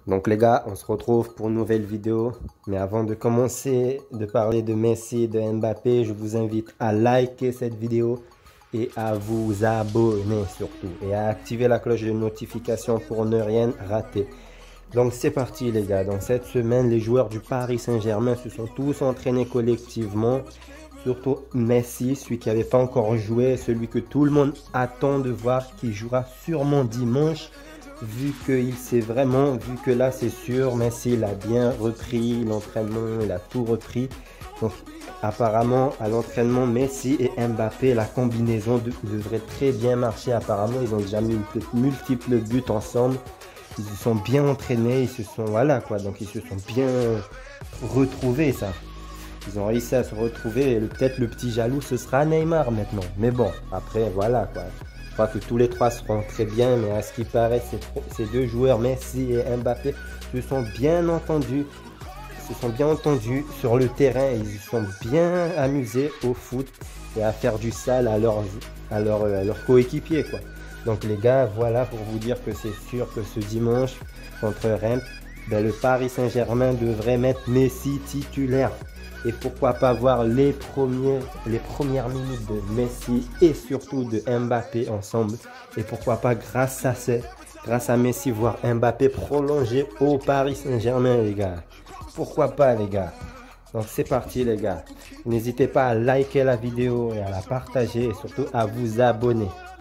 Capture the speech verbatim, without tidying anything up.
Donc les gars, on se retrouve pour une nouvelle vidéo. Mais avant de commencer de parler de Messi et de Mbappé, je vous invite à liker cette vidéo et à vous abonner surtout. Et à activer la cloche de notification pour ne rien rater. Donc c'est parti les gars. Dans cette semaine, les joueurs du Paris Saint-Germain se sont tous entraînés collectivement. Surtout Messi, celui qui n'avait pas encore joué, celui que tout le monde attend de voir, qui jouera sûrement dimanche. Vu qu'il s'est vraiment, vu que là c'est sûr, Messi il a bien repris l'entraînement, il a tout repris. Donc apparemment à l'entraînement Messi et Mbappé, la combinaison de, devrait très bien marcher. Apparemment ils ont déjà mis multiples buts ensemble. Ils se sont bien entraînés, ils se sont, voilà quoi, donc ils se sont bien retrouvés ça. Ils ont réussi à se retrouver et peut-être le petit jaloux ce sera Neymar maintenant. Mais bon, après voilà quoi. Je crois que tous les trois seront très bien, mais à ce qui paraît, ces, ces deux joueurs, Messi et Mbappé, se sont bien entendus, se sont bien entendus sur le terrain. Ils se sont bien amusés au foot et à faire du sale à leurs à leur, à leur coéquipiers, quoi. Donc les gars, voilà pour vous dire que c'est sûr que ce dimanche contre Reims, ben, le Paris Saint-Germain devrait mettre Messi titulaire. Et pourquoi pas voir les, premiers, les premières minutes de Messi et surtout de Mbappé ensemble. Et pourquoi pas grâce à, ce, grâce à Messi voir Mbappé prolonger au Paris Saint-Germain les gars. Pourquoi pas les gars. Donc c'est parti les gars. N'hésitez pas à liker la vidéo et à la partager et surtout à vous abonner.